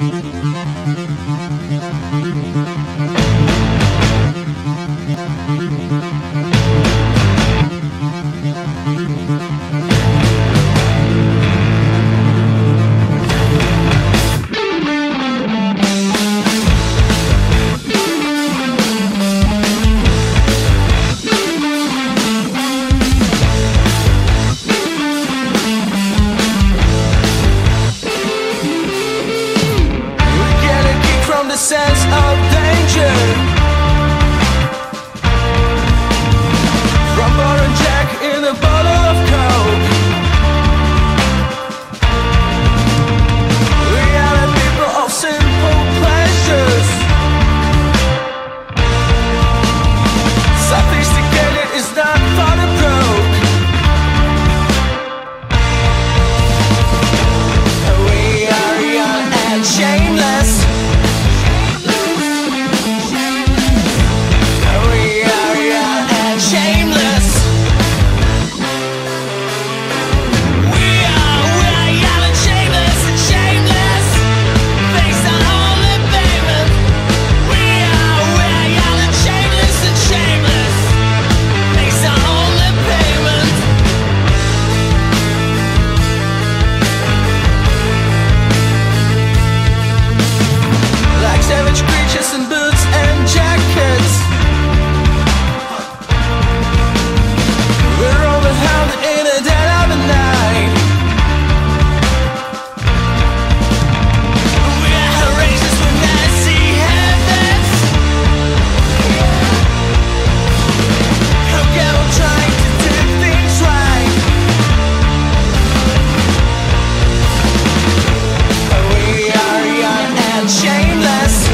The sense of danger from Baron Jack in a bottle of coke. We are the people of simple pleasures. Sophisticated is not for the broke. We are young and shameless. Creatures in boots and jackets, we're overwhelmed in the dead of the night. We are races with nasty habits. Okay, we're trying to do things right. We are young and shameless.